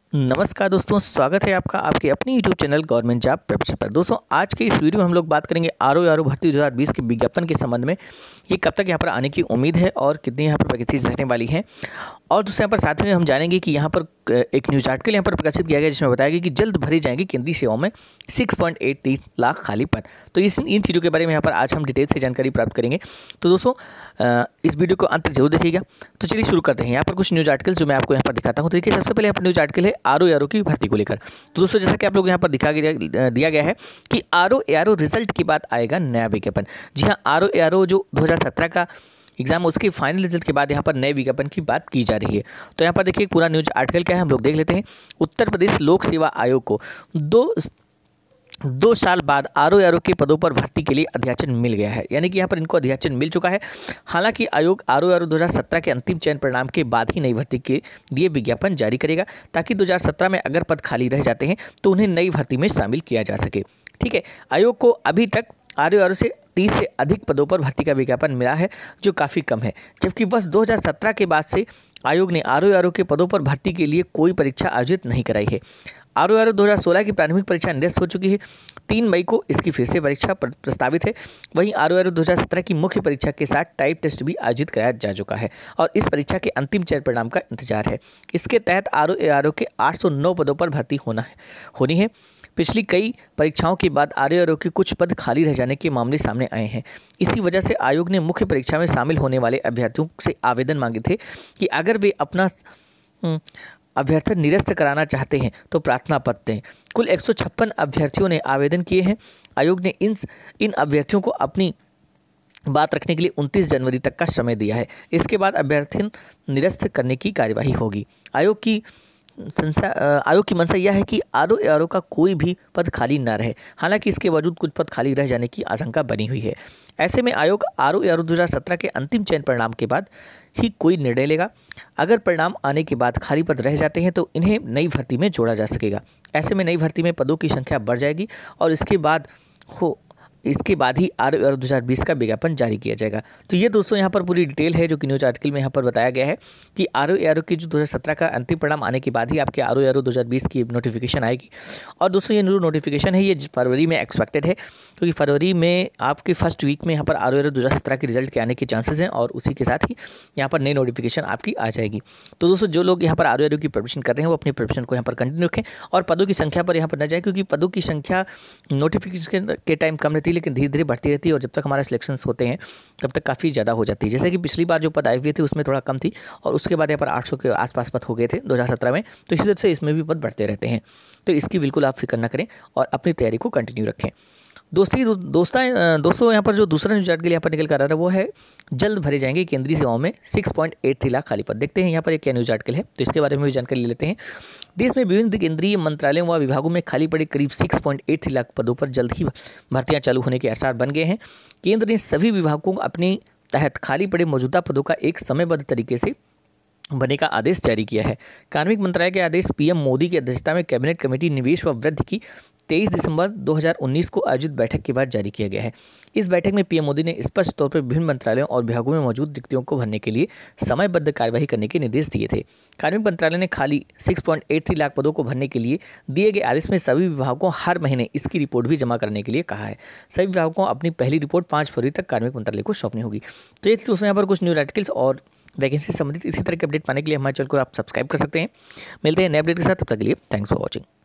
नमस्कार दोस्तों, स्वागत है आपका आपके अपनी YouTube channel government job preparation पर। दोस्तों आज के इस वीडियो में हम लोग बात करेंगे आरओ भर्ती 2020 के विज्ञापन के संबंध में। ये कब तक यहाँ पर आने की उम्मीद है और कितनी यहाँ पर वैकेंसीज रहने वाली हैं। और दूसरे यहाँ पर साथ में हम जानेंगे कि यहाँ पर एक न्यूज आर्टिकल यहाँ पर प्रकाशित किया गया जिसमें बताया गया कि जल्द भरी जाएंगी केंद्रीय सेवाओं में 6.83 लाख खाली पद। तो इन चीज़ों के बारे में यहाँ पर आज हम डिटेल से जानकारी प्राप्त करेंगे। तो दोस्तों इस वीडियो को अंत तक जरूर देखिएगा। तो चलिए शुरू करते हैं। यहाँ पर कुछ न्यूज आर्टिकल्स जो मैं आपको यहाँ पर दिखाता हूँ। तो देखिए, सबसे पहले यहाँ पर न्यूज आर्टिकल है आरओ की भर्ती को लेकर। तो दोस्तों जैसा कि आप लोग यहाँ पर दिया गया है कि आरओ रिजल्ट के बाद आएगा नया विज्ञापन। जी हाँ, आरओ जो 2017 का एग्जाम उसके फाइनल रिजल्ट के बाद यहाँ पर नए विज्ञापन की बात की जा रही है। तो यहाँ पर देखिए पूरा न्यूज आर्टिकल क्या है, हम लोग देख लेते हैं। उत्तर प्रदेश लोक सेवा आयोग को दो साल बाद आरओ के पदों पर भर्ती के लिए अध्याचन मिल गया है, यानी कि यहाँ पर इनको अध्याचन मिल चुका है। हालांकि आयोग आरओ 2017 के अंतिम चयन परिणाम के बाद ही नई भर्ती के लिए विज्ञापन जारी करेगा, ताकि 2017 में अगर पद खाली रह जाते हैं तो उन्हें नई भर्ती में शामिल किया जा सके। ठीक है, आयोग को अभी तक आरओ से 30 से अधिक पदों पर भर्ती का विज्ञापन मिला है, जो काफ़ी कम है। जबकि वर्ष 2017 के बाद से आयोग ने आरओ के पदों पर भर्ती के लिए कोई परीक्षा आयोजित नहीं कराई है। आरओ 2016 की प्रारंभिक परीक्षा निरस्त हो चुकी है। 3 मई को इसकी फिर से परीक्षा प्रस्तावित है। वहीं आरओ 2017 की मुख्य परीक्षा के साथ टाइप टेस्ट भी आयोजित कराया जा चुका है और इस परीक्षा के अंतिम चयन परिणाम का इंतजार है। इसके तहत आरओ के 809 पदों पर भर्ती होनी है। पिछली कई परीक्षाओं के बाद आरओ के कुछ पद खाली रह जाने के मामले सामने आए हैं। इसी वजह से आयोग ने मुख्य परीक्षा में शामिल होने वाले अभ्यर्थियों से आवेदन मांगे थे कि अगर वे अपना अभ्यर्थन निरस्त कराना चाहते हैं तो प्रार्थना पत्र दें। कुल 156 अभ्यर्थियों ने आवेदन किए हैं। आयोग ने इन अभ्यर्थियों को अपनी बात रखने के लिए 29 जनवरी तक का समय दिया है। इसके बाद अभ्यर्थन निरस्त करने की कार्यवाही होगी। आयोग की मंशा यह है कि आरओ का कोई भी पद खाली न रहे। हालांकि इसके बावजूद कुछ पद खाली रह जाने की आशंका बनी हुई है। ऐसे में आयोग आरओ 2017 के अंतिम चयन परिणाम के बाद ही कोई निर्णय लेगा। अगर परिणाम आने के बाद खाली पद रह जाते हैं तो इन्हें नई भर्ती में जोड़ा जा सकेगा। ऐसे में नई भर्ती में पदों की संख्या बढ़ जाएगी और इसके बाद ही आरओ 2020 का विज्ञापन जारी किया जाएगा। तो ये दोस्तों यहाँ पर पूरी डिटेल है जो कि न्यूज आर्टिकल में यहाँ पर बताया गया है कि आरओ की जो 2017 का अंतिम परिणाम आने के बाद ही आपके आरओ 2020 की नोटिफिकेशन आएगी। और दोस्तों ये जो नोटिफिकेशन है ये फरवरी में एक्सपेक्टेड है, क्योंकि फरवरी में आपके फर्स्ट वीक में यहाँ पर आरओ 2017 के रिजल्ट के आने के चांसेस हैं और उसी के साथ ही यहाँ पर नई नोटिफिकेशन आपकी आ जाएगी। तो दोस्तों जो लोग यहाँ पर आरओ की प्रिपरेशन कर रहे हैं वो अपनी प्रिपरेशन को यहाँ पर कंटिन्यू रखें और पदों की संख्या पर यहाँ पर न जाए, क्योंकि पदों की संख्या नोटिफिकेशन के टाइम कम रहती है लेकिन धीरे धीरे बढ़ती रहती है और जब तक हमारे सिलेक्शंस होते हैं तब तक काफ़ी ज़्यादा हो जाती है। जैसे कि पिछली बार जो पद आए हुए थे उसमें थोड़ा कम थी और उसके बाद यहाँ पर 800 के आसपास पद हो गए थे 2017 में। तो इसी तरह से इसमें भी पद बढ़ते रहते हैं। तो इसकी बिल्कुल आप फिक्र ना करें और अपनी तैयारी को कंटिन्यू रखें। दोस्तों यहाँ पर जो दूसरा न्यूज आर्टिकल यहाँ पर निकल कर आ रहा है वो है जल्द भरे जाएंगे केंद्रीय सेवाओं में 6.83 लाख खाली पद। देखते हैं यहाँ पर एक क्या न्यूज आर्टिकल है, तो इसके बारे में भी जानकारी ले लेते हैं। देश में विभिन्न केंद्रीय मंत्रालयों व विभागों में खाली पड़े करीब 6.83 लाख पदों पर जल्द ही भर्तियां चालू होने के आसार बन गए हैं। केंद्र ने सभी विभागों को अपने तहत खाली पड़े मौजूदा पदों का एक समयबद्ध तरीके से बने का आदेश जारी किया है। कार्मिक मंत्रालय के आदेश पीएम मोदी की अध्यक्षता में कैबिनेट कमेटी निवेश व वृद्धि की 23 दिसंबर 2019 को आयोजित बैठक के बाद जारी किया गया है। इस बैठक में पीएम मोदी ने स्पष्ट तौर पर विभिन्न मंत्रालयों और विभागों में मौजूद रिक्तियों को भरने के लिए समयबद्ध कार्यवाही करने के निर्देश दिए थे। कार्मिक मंत्रालय ने खाली 6.83 लाख पदों को भरने के लिए दिए गए आदेश में सभी विभागों को हर महीने इसकी रिपोर्ट भी जमा करने के लिए कहा है। सभी विभागों को अपनी पहली रिपोर्ट 5 फरवरी तक कार्मिक मंत्रालय को सौंपनी होगी। तो ये दोस्तों यहाँ पर कुछ न्यूज आर्टिकल्स और वैकेंसी से संबंधित इसी तरह के अपडेट पाने के लिए हमारे चैनल को आप सब्सक्राइब कर सकते हैं। मिलते हैं नए अपडेट के साथ, तब तक के लिए थैंक्स फॉर वॉचिंग।